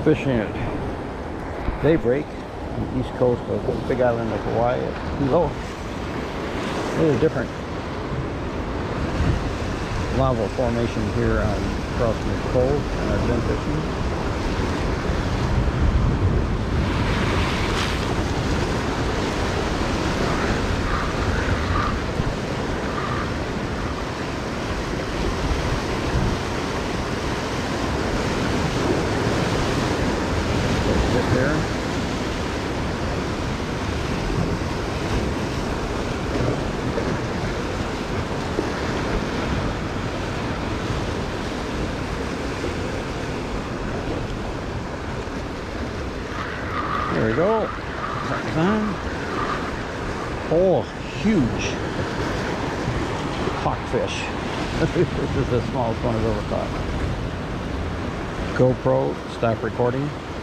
Fishing at daybreak on the east coast of the big island of Hawaii at Hilo. Really different lava formation here across the cove, and I've been fishing. There we go. That's on. Oh, huge hawkfish. This is the smallest one I've ever caught. GoPro, stop recording.